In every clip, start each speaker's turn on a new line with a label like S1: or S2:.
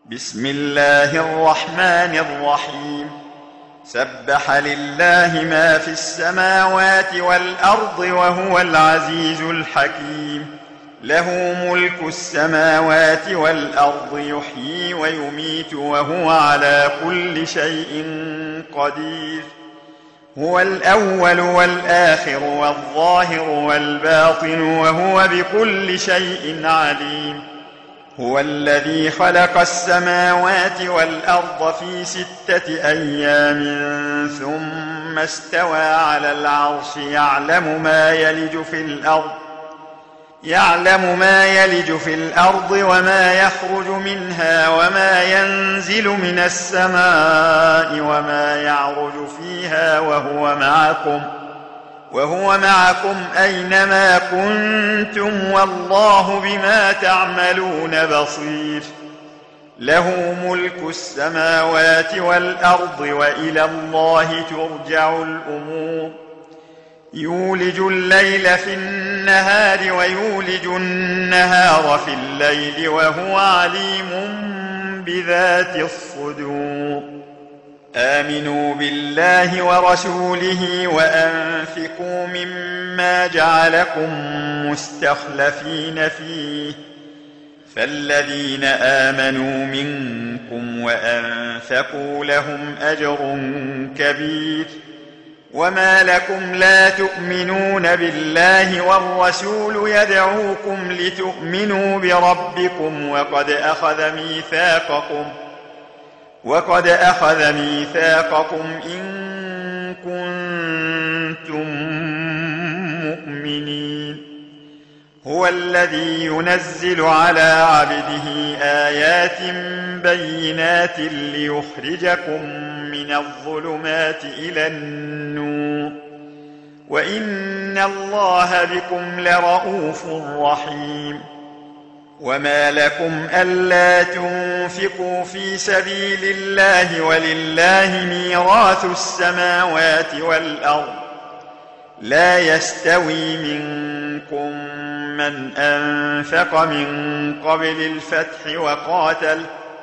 S1: بسم الله الرحمن الرحيم. سبح لله ما في السماوات والأرض وهو العزيز الحكيم. له ملك السماوات والأرض يحيي ويميت وهو على كل شيء قدير. هو الأول والآخر والظاهر والباطن وهو بكل شيء عليم. هو الذي خلق السماوات والأرض في 6 أيام ثم استوى على العرش يعلم ما يلج في الأرض وما يخرج منها وما ينزل من السماء وما يعرج فيها وهو معكم أينما كنتم والله بما تعملون بصير. له ملك السماوات والأرض وإلى الله ترجع الأمور. يولج الليل في النهار ويولج النهار في الليل وهو عليم بذات الصدور. آمنوا بالله ورسوله وأنفقوا مما جعلكم مستخلفين فيه، فالذين آمنوا منكم وأنفقوا لهم أجر كبير. وما لكم لا تؤمنون بالله والرسول يدعوكم لتؤمنوا بربكم وقد أخذ ميثاقكم إن كنتم مؤمنين. هو الذي ينزل على عبده آيات بينات ليخرجكم من الظلمات إلى النور وإن الله بكم لرءوف رحيم. وما لكم ألا تنفقوا في سبيل الله ولله ميراث السماوات والأرض. لا يستوي منكم من أنفق من قبل الفتح وقاتل،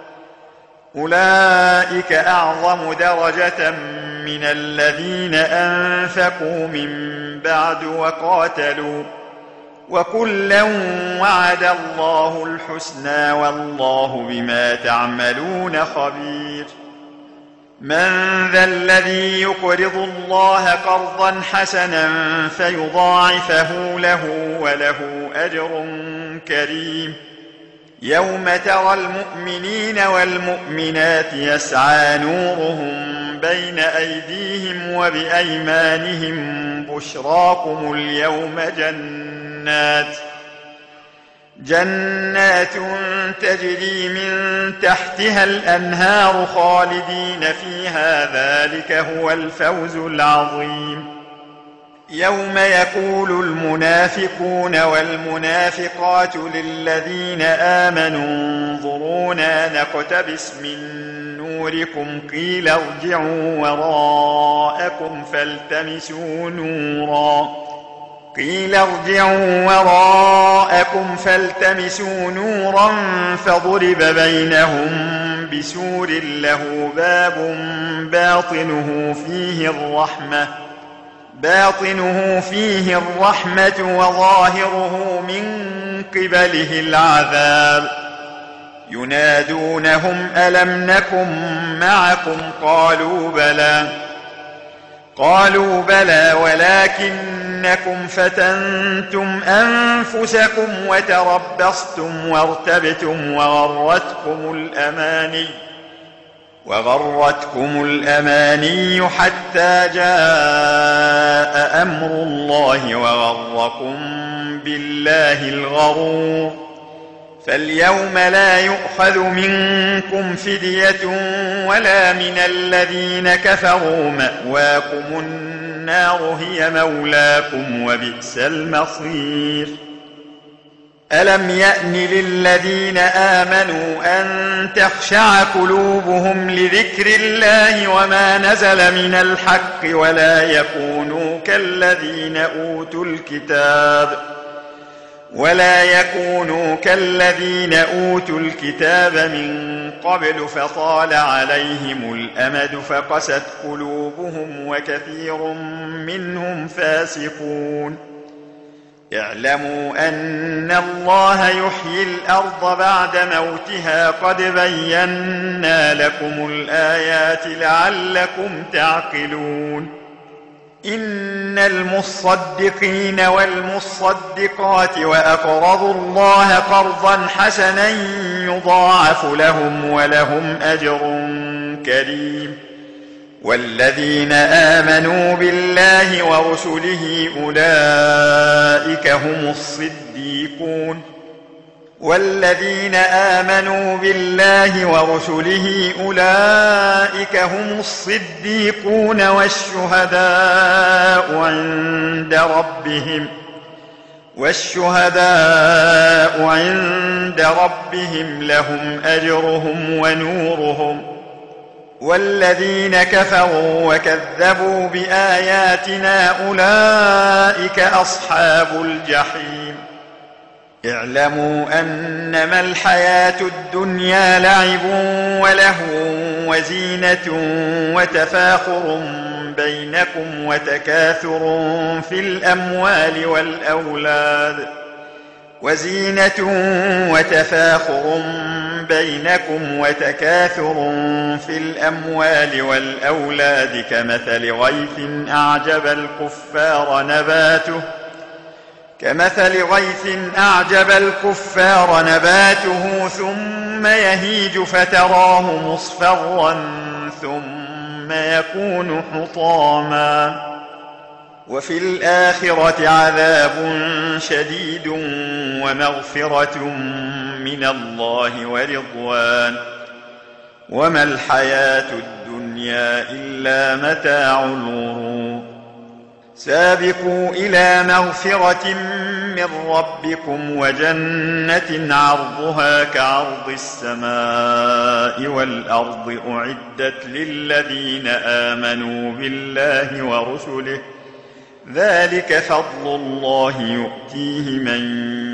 S1: أولئك أعظم درجة من الذين أنفقوا من بعد وقاتلوا، وكلا وعد الله الحسنى والله بما تعملون خبير. من ذا الذي يقرض الله قرضا حسنا فيضاعفه له وله أجر كريم. يوم ترى المؤمنين والمؤمنات يسعى نورهم بين أيديهم وبأيمانهم بشراكم اليوم جنات تجري من تحتها الأنهار خالدين فيها، ذلك هو الفوز العظيم. يوم يقول المنافقون والمنافقات للذين آمنوا انظرونا نقتبس من نوركم قيل ارجعوا وراءكم فالتمسوا نورا فضرب بينهم بسور له باب باطنه فيه الرحمة وظاهره من قبله العذاب. ينادونهم ألم نكن معكم قالوا بلى ولكنكم فتنتم أنفسكم وتربصتم وارتبتم وغرتكم الأماني حتى جاء أمر الله وغركم بالله الغرور. فاليوم لا يؤخذ منكم فدية ولا من الذين كفروا، مأواكم النار هي مولاكم وبئس المصير. ألم يأن للذين آمنوا أن تخشع قلوبهم لذكر الله وما نزل من الحق ولا يكونوا كالذين ولا يكونوا كالذين أوتوا الكتاب من قبل فطال عليهم الأمد فقست قلوبهم وكثير منهم فاسقون. اعلموا أن الله يحيي الأرض بعد موتها قد بينا لكم الآيات لعلكم تعقلون. إن المصدقين والمصدقات وأقرضوا الله قرضا حسنا يضاعف لهم ولهم أجر كريم. والذين آمنوا بالله ورسله أولئك هم الصديقون. والذين آمنوا بالله ورسله أولئك هم الصديقون والشهداء عند ربهم لهم أجرهم ونورهم. والذين كفروا وكذبوا بآياتنا أولئك أصحاب الجحيم. اعلموا أنما الحياة الدنيا لعب ولهو وزينة وتفاخر بينكم وتكاثر في الأموال والأولاد كمثل غيث أعجب الكفار نباته ثم يهيج فتراه مصفرا ثم يكون حطاما. وفي الآخرة عذاب شديد ومغفرة من الله ورضوان وما الحياة الدنيا إلا متاع الغرور. سابقوا إلى مغفرة من ربكم وجنة عرضها كعرض السماء والأرض أعدت للذين آمنوا بالله ورسله ذلك فضل الله يؤتيه من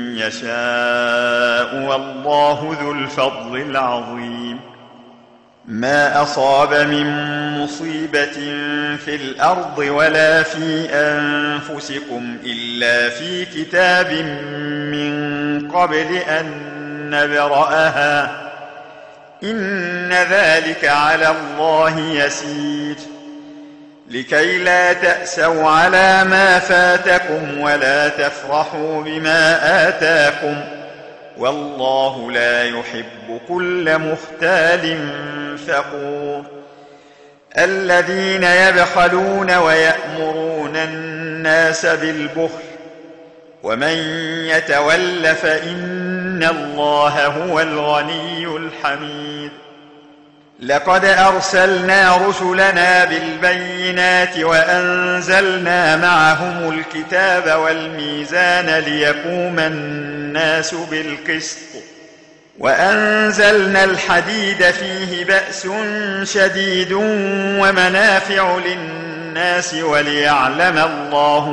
S1: يشاء والله ذو الفضل العظيم. ما أصاب من مصيبة في الأرض ولا في أنفسكم إلا في كتاب من قبل أن نبرأها إن ذلك على الله يسير. لكي لا تأسوا على ما فاتكم ولا تفرحوا بما آتاكم والله لا يحب كل مختال فخور. الذين يبخلون ويأمرون الناس بالبخل ومن يتول فإن الله هو الغني الحميد. لقد أرسلنا رسلنا بالبينات وأنزلنا معهم الكتاب والميزان ليقوم الناس بالقسط وأنزلنا الحديد فيه بأس شديد ومنافع للناس وليعلم الله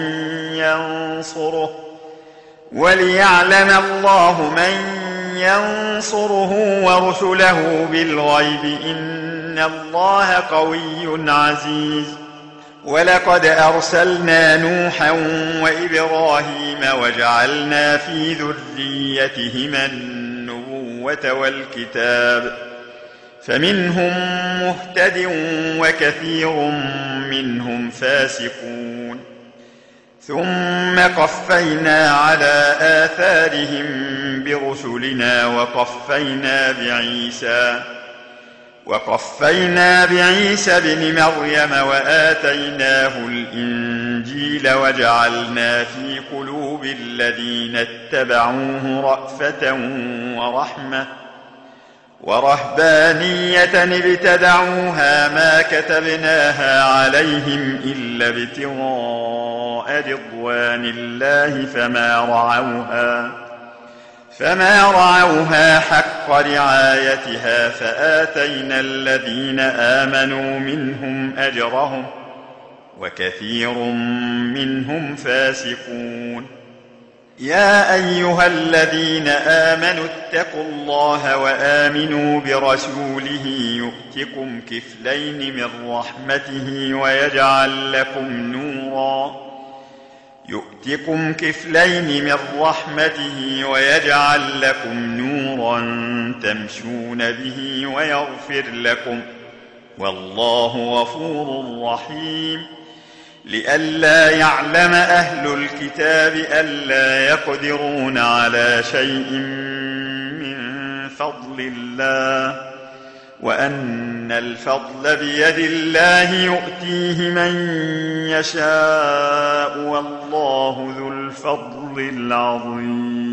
S1: من ينصره ورسله بالغيب إن الله قوي عزيز. ولقد أرسلنا نوحا وإبراهيم وجعلنا في ذريتهما النبوة والكتاب فمنهم مهتد وكثير منهم فاسقون. ثم قفينا على آثارهم برسلنا وقفينا بعيسى بن مريم وآتيناه الإنجيل وجعلنا في قلوب الذين اتبعوه رأفة ورحمة ورهبانية ابتدعوها ما كتبناها عليهم إلا ابتغاء رضوان الله فما رعوها حق رعايتها فآتينا الذين آمنوا منهم أجرهم وكثير منهم فاسقون. يا أيها الذين آمنوا اتقوا الله وآمنوا برسوله يؤتكم كفلين من رحمته ويجعل لكم نورا تمشون به ويغفر لكم، والله غفور رحيم. لئلا يعلم أهل الكتاب ألا يقدرون على شيء من فضل الله، وأن الفضل بيد الله يؤتيه من يشاء، والله ذو الفضل العظيم.